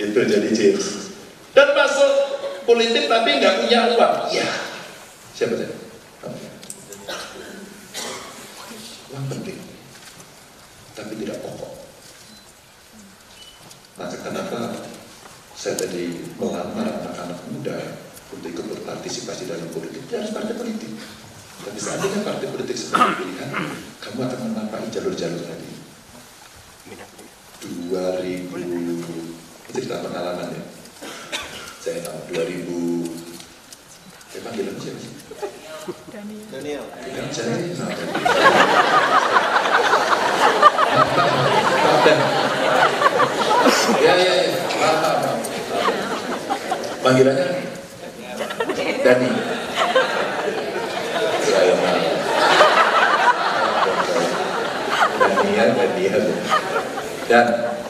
Itu jadi ciri. Dan masuk politik tapi nggak punya uang. Iya. Siapa tadi? Uang penting, tapi tidak pokok. Maka kenapa saya tadi melamar anak-anak muda untuk ikut berpartisipasi dalam politik? Dia harus partai politik. Tapi seandainya partai politik sebagai pilihan, kamu akan menampai jalur-jalur tadi. 2000, cerita pengalaman ya. Saya tahu 2000. Saya panggil siapa sih? Daniel. Ya. Panggilannya Dani. Saya Daniel. Dan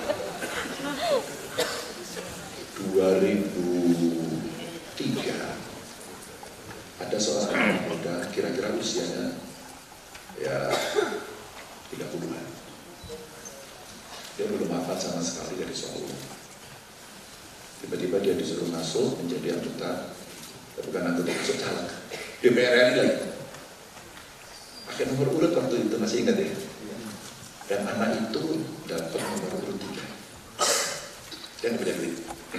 2003 ada seorang anak muda, kira-kira usianya ya 30-an. Dia belum hafal sama sekali dari Solo. Tiba-tiba dia disuruh masuk menjadi anggota, bukan anggota, masuk caleg DPR RI. Pakai nomor urut waktu itu, masih ingat ya? Dan anak itu dapat nomor urut 3. Dan beda-beda.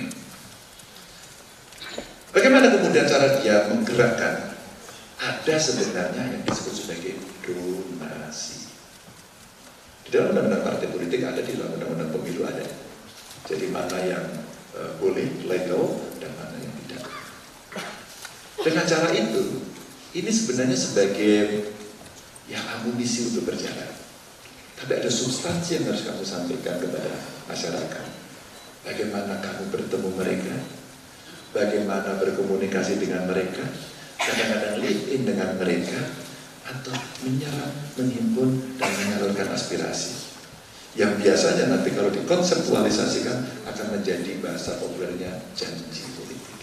Bagaimana kemudian cara dia menggerakkan? Ada sebenarnya yang disebut sebagai donasi. Di dalam undang-undang partai politik ada, di dalam undang-undang pemilu ada. Jadi mana yang boleh, legal, dan mana yang tidak. Dengan cara itu, ini sebenarnya sebagai amunisi untuk berjalan. Tapi ada substansi yang harus kamu sampaikan kepada masyarakat. Bagaimana kamu bertemu mereka, bagaimana berkomunikasi dengan mereka, kadang-kadang live in dengan mereka, atau menyerap, menghimpun, dan menyalurkan aspirasi. Yang biasanya nanti kalau dikonseptualisasikan akan menjadi bahasa populernya janji politik.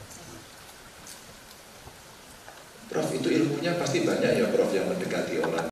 Prof, itu ilmunya pasti banyak ya Prof yang mendekati orang.